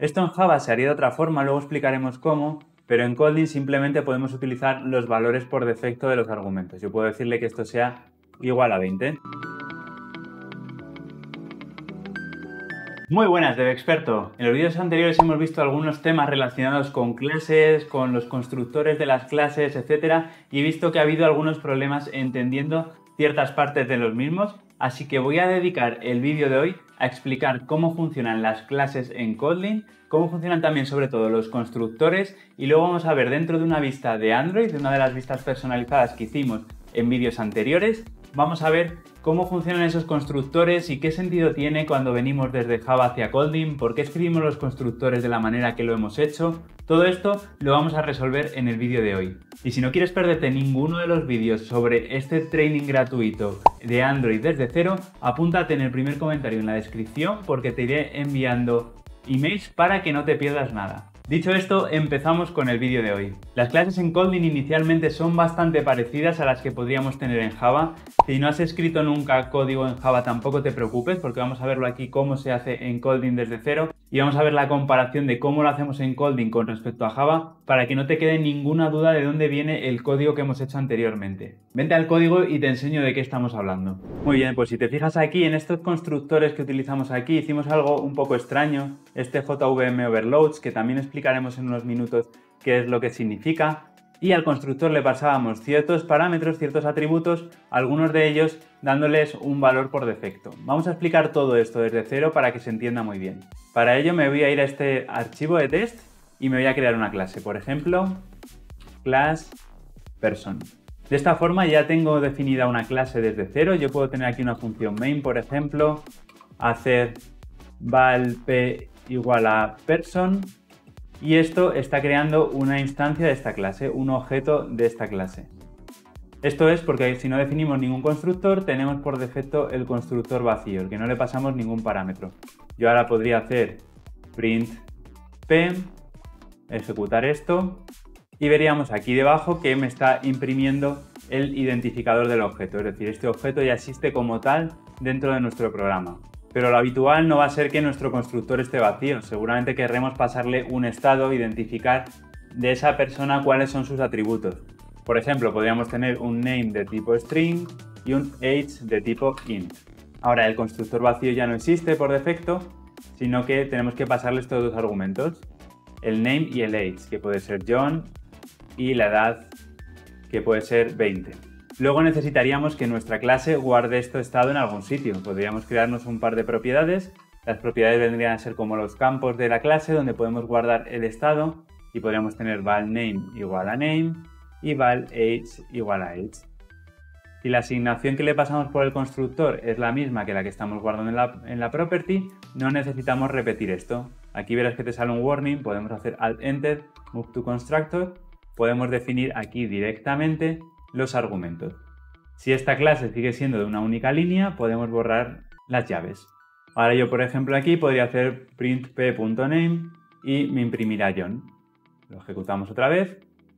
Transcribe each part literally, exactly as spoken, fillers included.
Esto en Java se haría de otra forma, luego explicaremos cómo, pero en Kotlin simplemente podemos utilizar los valores por defecto de los argumentos. Yo puedo decirle que esto sea igual a veinte. Muy buenas, DevExperto. En los vídeos anteriores hemos visto algunos temas relacionados con clases, con los constructores de las clases, etcétera, y he visto que ha habido algunos problemas entendiendo ciertas partes de los mismos, así que voy a dedicar el vídeo de hoy a explicar cómo funcionan las clases en Kotlin, cómo funcionan también sobre todo los constructores, y luego vamos a ver dentro de una vista de Android, de una de las vistas personalizadas que hicimos en vídeos anteriores, vamos a ver cómo funcionan esos constructores y qué sentido tiene cuando venimos desde Java hacia Kotlin, por qué escribimos los constructores de la manera que lo hemos hecho. Todo esto lo vamos a resolver en el vídeo de hoy. Y si no quieres perderte ninguno de los vídeos sobre este training gratuito de Android desde cero, apúntate en el primer comentario en la descripción porque te iré enviando emails para que no te pierdas nada. Dicho esto, empezamos con el vídeo de hoy. Las clases en Kotlin inicialmente son bastante parecidas a las que podríamos tener en Java. Si no has escrito nunca código en Java, tampoco te preocupes porque vamos a verlo aquí cómo se hace en Kotlin desde cero y vamos a ver la comparación de cómo lo hacemos en Kotlin con respecto a Java para que no te quede ninguna duda de dónde viene el código que hemos hecho anteriormente. Vente al código y te enseño de qué estamos hablando. Muy bien, pues si te fijas aquí en estos constructores que utilizamos aquí, hicimos algo un poco extraño, este J V M Overloads, que también explicaremos en unos minutos qué es lo que significa. Y al constructor le pasábamos ciertos parámetros, ciertos atributos, algunos de ellos dándoles un valor por defecto. Vamos a explicar todo esto desde cero para que se entienda muy bien. Para ello me voy a ir a este archivo de test y me voy a crear una clase. Por ejemplo, class person. De esta forma ya tengo definida una clase desde cero. Yo puedo tener aquí una función main, por ejemplo, hacer val p igual a person. Y esto está creando una instancia de esta clase, un objeto de esta clase. Esto es porque si no definimos ningún constructor, tenemos por defecto el constructor vacío, el que no le pasamos ningún parámetro. Yo ahora podría hacer print p, ejecutar esto, y veríamos aquí debajo que me está imprimiendo el identificador del objeto. Es decir, este objeto ya existe como tal dentro de nuestro programa. Pero lo habitual no va a ser que nuestro constructor esté vacío. Seguramente querremos pasarle un estado, identificar de esa persona cuáles son sus atributos. Por ejemplo, podríamos tener un name de tipo string y un age de tipo int. Ahora, el constructor vacío ya no existe por defecto, sino que tenemos que pasarle estos dos argumentos, el name y el age, que puede ser John, y la edad, que puede ser veinte. Luego necesitaríamos que nuestra clase guarde este estado en algún sitio. Podríamos crearnos un par de propiedades. Las propiedades vendrían a ser como los campos de la clase donde podemos guardar el estado y podríamos tener val name igual a name y val age igual a age. Si la asignación que le pasamos por el constructor es la misma que la que estamos guardando en la, en la property, no necesitamos repetir esto. Aquí verás que te sale un warning, podemos hacer alt enter, move to constructor, podemos definir aquí directamente los argumentos. Si esta clase sigue siendo de una única línea, podemos borrar las llaves. Ahora yo, por ejemplo, aquí podría hacer print p.name y me imprimirá John. Lo ejecutamos otra vez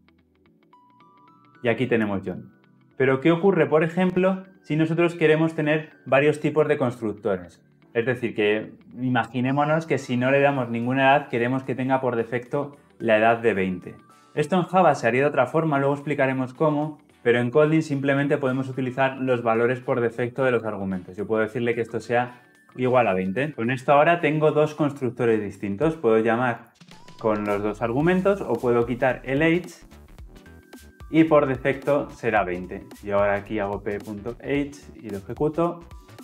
y aquí tenemos John. Pero ¿qué ocurre, por ejemplo, si nosotros queremos tener varios tipos de constructores? Es decir, que imaginémonos que si no le damos ninguna edad, queremos que tenga por defecto la edad de veinte. Esto en Java se haría de otra forma, luego explicaremos cómo, pero en Kotlin simplemente podemos utilizar los valores por defecto de los argumentos. Yo puedo decirle que esto sea igual a veinte. Con esto ahora tengo dos constructores distintos. Puedo llamar con los dos argumentos o puedo quitar el age y por defecto será veinte. Yo ahora aquí hago p.age y lo ejecuto.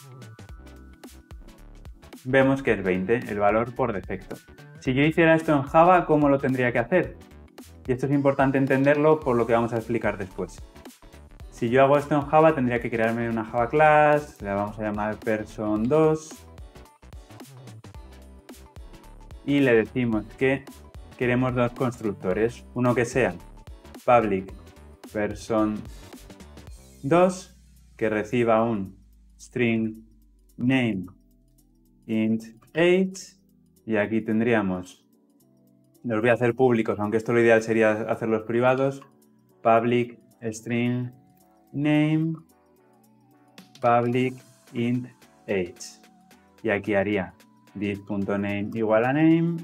Vemos que es veinte, el valor por defecto. Si yo hiciera esto en Java, ¿cómo lo tendría que hacer? Y esto es importante entenderlo por lo que vamos a explicar después. Si yo hago esto en Java, tendría que crearme una Java class, la vamos a llamar person dos y le decimos que queremos dos constructores, uno que sea public person dos, que reciba un string name int age, y aquí tendríamos, los voy a hacer públicos, aunque esto lo ideal sería hacerlos privados, public string name public int age, y aquí haría this.name igual a name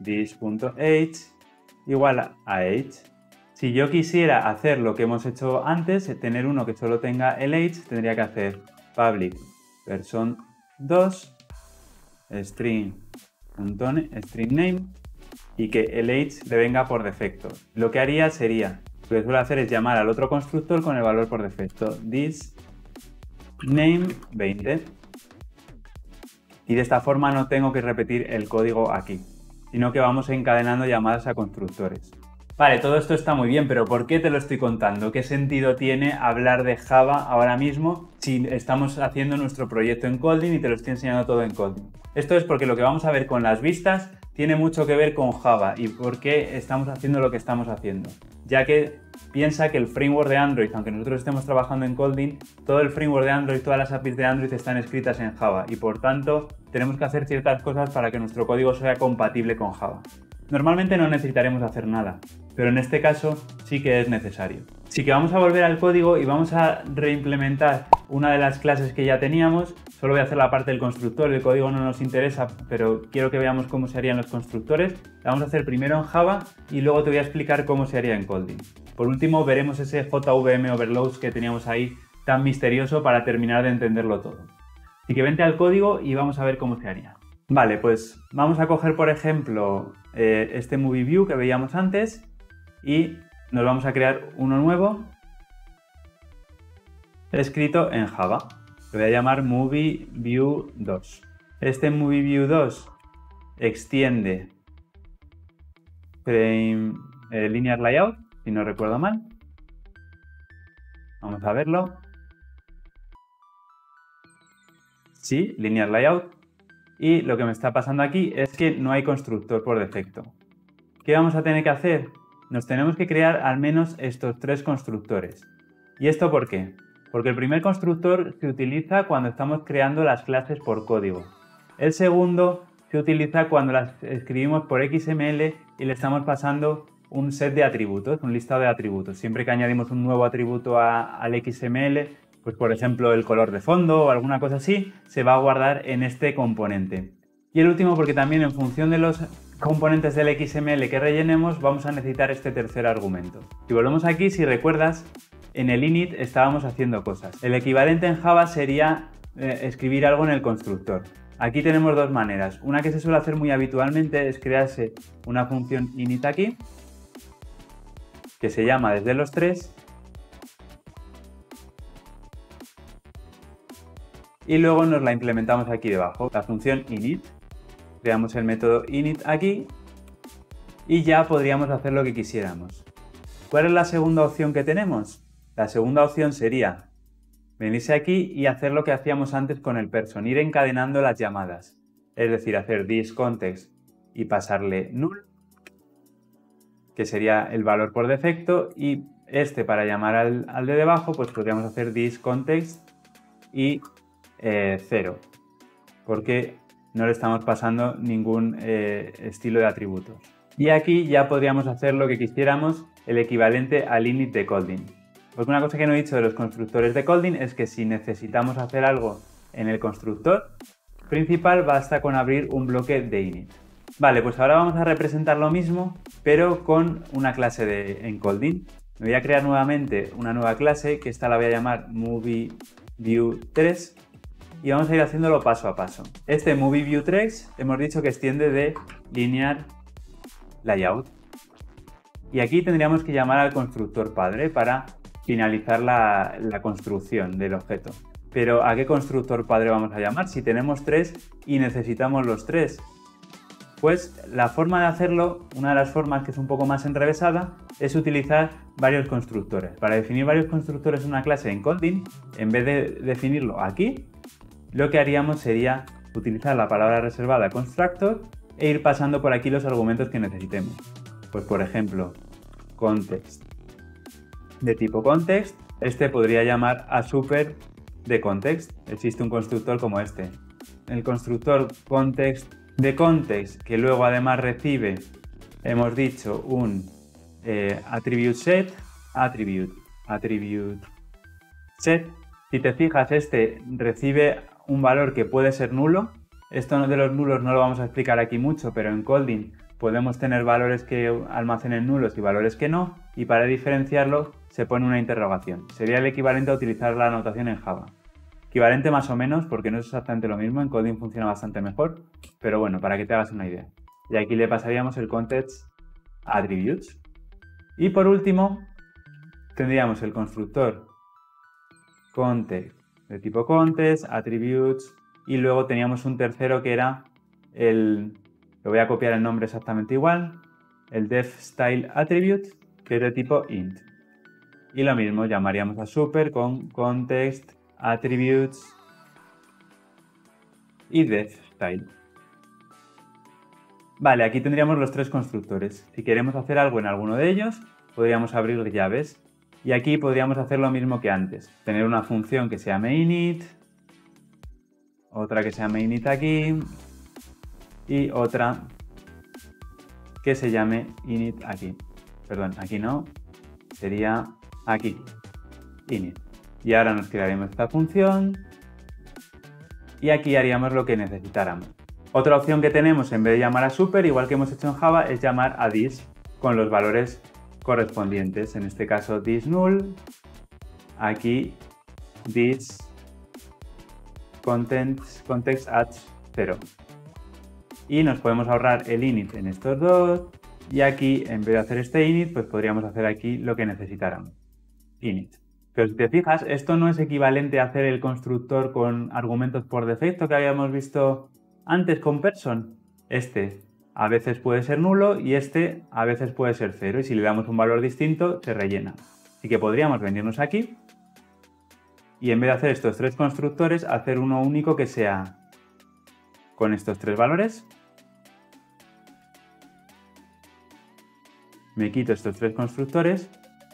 this.age igual a age. Si yo quisiera hacer lo que hemos hecho antes, tener uno que solo tenga el age, tendría que hacer public person dos string, string name y que el age le venga por defecto. Lo que haría sería, lo que suele hacer es llamar al otro constructor con el valor por defecto, this name veinte. Y de esta forma no tengo que repetir el código aquí, sino que vamos encadenando llamadas a constructores. Vale, todo esto está muy bien, pero ¿por qué te lo estoy contando? ¿Qué sentido tiene hablar de Java ahora mismo si estamos haciendo nuestro proyecto en Kotlin y te lo estoy enseñando todo en Kotlin? Esto es porque lo que vamos a ver con las vistas tiene mucho que ver con Java y por qué estamos haciendo lo que estamos haciendo. Ya que piensa que el framework de Android, aunque nosotros estemos trabajando en Kotlin, todo el framework de Android, todas las A P Is de Android están escritas en Java y por tanto tenemos que hacer ciertas cosas para que nuestro código sea compatible con Java. Normalmente no necesitaremos hacer nada, pero en este caso sí que es necesario. Así que vamos a volver al código y vamos a reimplementar una de las clases que ya teníamos. Solo voy a hacer la parte del constructor, el código no nos interesa, pero quiero que veamos cómo se harían los constructores. La vamos a hacer primero en Java y luego te voy a explicar cómo se haría en Kotlin. Por último, veremos ese J V M overloads que teníamos ahí tan misterioso para terminar de entenderlo todo. Así que vente al código y vamos a ver cómo se haría. Vale, pues vamos a coger, por ejemplo, eh, este Movie View que veíamos antes y nos vamos a crear uno nuevo escrito en Java. Lo voy a llamar Movie View dos. Este Movie View dos extiende frame, eh, Linear Layout, si no recuerdo mal. Vamos a verlo. Sí, Linear Layout. Y lo que me está pasando aquí es que no hay constructor por defecto. ¿Qué vamos a tener que hacer? Nos tenemos que crear al menos estos tres constructores. ¿Y esto por qué? Porque el primer constructor se utiliza cuando estamos creando las clases por código. El segundo se utiliza cuando las escribimos por X M L y le estamos pasando un set de atributos, un listado de atributos. Siempre que añadimos un nuevo atributo a, al X M L, pues por ejemplo el color de fondo o alguna cosa así, se va a guardar en este componente. Y el último porque también en función de los componentes del X M L que rellenemos vamos a necesitar este tercer argumento. Si volvemos aquí, si recuerdas, en el init estábamos haciendo cosas. El equivalente en Java sería eh, escribir algo en el constructor. Aquí tenemos dos maneras. Una que se suele hacer muy habitualmente es crearse una función init aquí, que se llama desde los tres, y luego nos la implementamos aquí debajo, la función init. Creamos el método init aquí y ya podríamos hacer lo que quisiéramos. ¿Cuál es la segunda opción que tenemos? La segunda opción sería venirse aquí y hacer lo que hacíamos antes con el person, ir encadenando las llamadas. Es decir, hacer thisContext y pasarle null, que sería el valor por defecto, y este para llamar al, al de debajo, pues podríamos hacer thisContext y eh, cero, porque no le estamos pasando ningún eh, estilo de atributos. Y aquí ya podríamos hacer lo que quisiéramos, el equivalente al init de Kotlin. Porque una cosa que no he dicho de los constructores de Kotlin es que si necesitamos hacer algo en el constructor principal, basta con abrir un bloque de init. Vale, pues ahora vamos a representar lo mismo, pero con una clase de, en Kotlin. Me voy a crear nuevamente una nueva clase, que esta la voy a llamar Movie View tres. Y vamos a ir haciéndolo paso a paso. Este Movie View tres hemos dicho que extiende de Linear Layout. Y aquí tendríamos que llamar al constructor padre para finalizar la, la construcción del objeto. Pero ¿a qué constructor padre vamos a llamar si tenemos tres y necesitamos los tres? Pues la forma de hacerlo, una de las formas que es un poco más enrevesada, es utilizar varios constructores. Para definir varios constructores en una clase en Kotlin, en vez de definirlo aquí, lo que haríamos sería utilizar la palabra reservada constructor e ir pasando por aquí los argumentos que necesitemos. Pues por ejemplo, context de tipo context, este podría llamar a super de context. Existe un constructor como este. El constructor context de context, que luego además recibe, hemos dicho, un eh, attribute set, attribute, attribute set. Si te fijas, este recibe un valor que puede ser nulo. Esto de los nulos no lo vamos a explicar aquí mucho, pero en Kotlin podemos tener valores que almacenen nulos y valores que no, y para diferenciarlo se pone una interrogación. Sería el equivalente a utilizar la notación en Java. Equivalente más o menos, porque no es exactamente lo mismo, en Kotlin funciona bastante mejor, pero bueno, para que te hagas una idea. Y aquí le pasaríamos el context attributes. Y por último, tendríamos el constructor context de tipo context, attributes, y luego teníamos un tercero que era el, lo voy a copiar el nombre exactamente igual, el defStyle attribute, que es de tipo int. Y lo mismo, llamaríamos a super con context attributes y defStyle. Vale, aquí tendríamos los tres constructores. Si queremos hacer algo en alguno de ellos, podríamos abrir llaves. Y aquí podríamos hacer lo mismo que antes. Tener una función que se llame init, otra que se llame init aquí, y otra que se llame init aquí. Perdón, aquí no, sería aquí, init. Y ahora nos crearemos esta función y aquí haríamos lo que necesitáramos. Otra opción que tenemos en vez de llamar a super, igual que hemos hecho en Java, es llamar a this con los valores correspondientes. En este caso this null, aquí this context, context at cero. Y nos podemos ahorrar el init en estos dos. Y aquí, en vez de hacer este init, pues podríamos hacer aquí lo que necesitáramos. Init. Pero si te fijas, esto no es equivalente a hacer el constructor con argumentos por defecto que habíamos visto antes con person. Este a veces puede ser nulo y este a veces puede ser cero. Y si le damos un valor distinto, se rellena. Así que podríamos venirnos aquí y en vez de hacer estos tres constructores, hacer uno único que sea con estos tres valores. Me quito estos tres constructores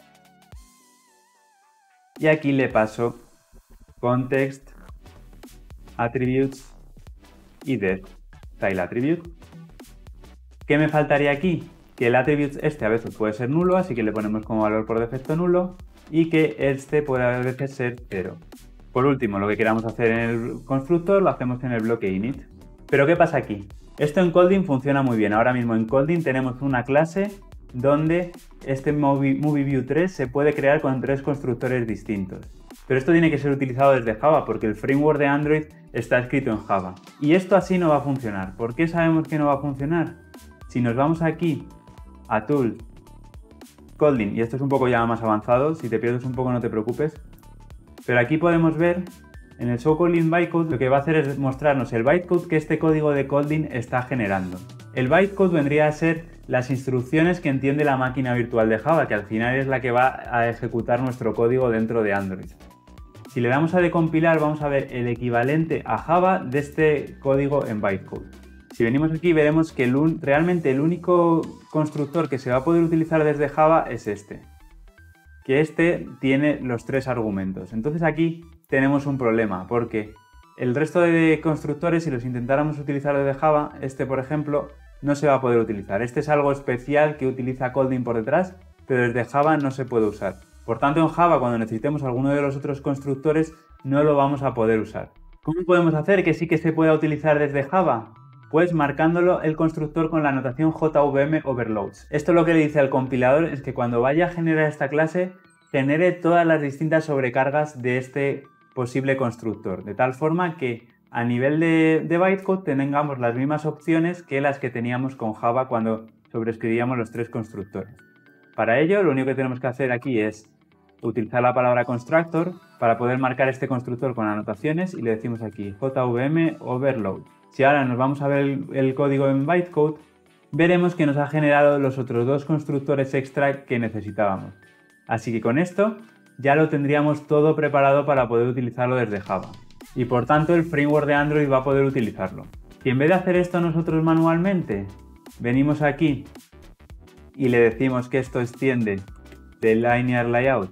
y aquí le paso context attributes y defStyle attribute. ¿Qué me faltaría aquí? Que el attribute este a veces puede ser nulo, así que le ponemos como valor por defecto nulo, y que este puede a veces ser cero. Por último, lo que queramos hacer en el constructor lo hacemos en el bloque init. Pero ¿qué pasa aquí? Esto en Kotlin funciona muy bien. Ahora mismo en Kotlin tenemos una clase donde este MovieView tres se puede crear con tres constructores distintos. Pero esto tiene que ser utilizado desde Java porque el framework de Android está escrito en Java. Y esto así no va a funcionar. ¿Por qué sabemos que no va a funcionar? Si nos vamos aquí a Tools, Kotlin, y esto es un poco ya más avanzado, si te pierdes un poco no te preocupes, pero aquí podemos ver en el show Kotlin bytecode lo que va a hacer es mostrarnos el bytecode que este código de Kotlin está generando. El bytecode vendría a ser las instrucciones que entiende la máquina virtual de Java, que al final es la que va a ejecutar nuestro código dentro de Android. Si le damos a decompilar, vamos a ver el equivalente a Java de este código en bytecode. Si venimos aquí veremos que el un, realmente el único constructor que se va a poder utilizar desde Java es este. Que este tiene los tres argumentos. Entonces aquí tenemos un problema porque el resto de constructores, si los intentáramos utilizar desde Java, este por ejemplo, no se va a poder utilizar. Este es algo especial que utiliza Kotlin por detrás, pero desde Java no se puede usar. Por tanto, en Java, cuando necesitemos alguno de los otros constructores, no lo vamos a poder usar. ¿Cómo podemos hacer que sí que se pueda utilizar desde Java? Pues marcándolo el constructor con la notación J V M overloads. Esto lo que le dice al compilador es que cuando vaya a generar esta clase, genere todas las distintas sobrecargas de este posible constructor, de tal forma que a nivel de, de bytecode tengamos las mismas opciones que las que teníamos con Java cuando sobreescribíamos los tres constructores. Para ello, lo único que tenemos que hacer aquí es utilizar la palabra constructor para poder marcar este constructor con anotaciones y le decimos aquí J V M overload. Si ahora nos vamos a ver el, el código en bytecode, veremos que nos ha generado los otros dos constructores extra que necesitábamos. Así que con esto ya lo tendríamos todo preparado para poder utilizarlo desde Java. Y por tanto el framework de Android va a poder utilizarlo. Y en vez de hacer esto nosotros manualmente, venimos aquí y le decimos que esto extiende de linear layout.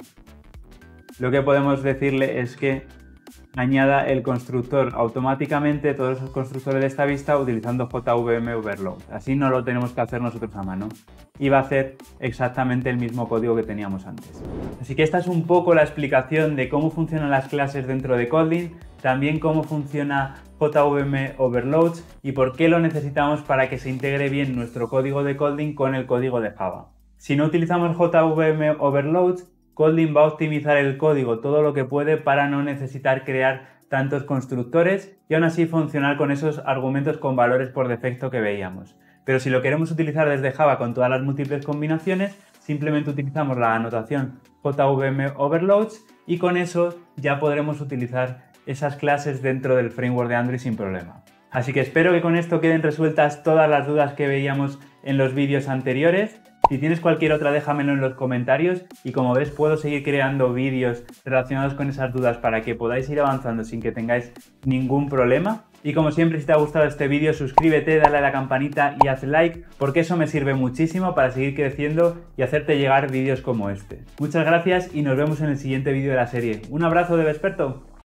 Lo que podemos decirle es que añada el constructor automáticamente, todos los constructores de esta vista, utilizando J V M overload. Así no lo tenemos que hacer nosotros a mano. Y va a hacer exactamente el mismo código que teníamos antes. Así que esta es un poco la explicación de cómo funcionan las clases dentro de Kotlin. también cómo funciona J V M Overloads y por qué lo necesitamos para que se integre bien nuestro código de Kotlin con el código de Java. Si no utilizamos J V M Overloads, Kotlin va a optimizar el código todo lo que puede para no necesitar crear tantos constructores y aún así funcionar con esos argumentos con valores por defecto que veíamos. Pero si lo queremos utilizar desde Java con todas las múltiples combinaciones, simplemente utilizamos la anotación J V M Overloads y con eso ya podremos utilizar esas clases dentro del framework de Android sin problema. Así que espero que con esto queden resueltas todas las dudas que veíamos en los vídeos anteriores. Si tienes cualquier otra, déjamelo en los comentarios y como ves puedo seguir creando vídeos relacionados con esas dudas para que podáis ir avanzando sin que tengáis ningún problema. Y como siempre, si te ha gustado este vídeo, suscríbete, dale a la campanita y haz like, porque eso me sirve muchísimo para seguir creciendo y hacerte llegar vídeos como este. Muchas gracias y nos vemos en el siguiente vídeo de la serie. Un abrazo de Vesperto.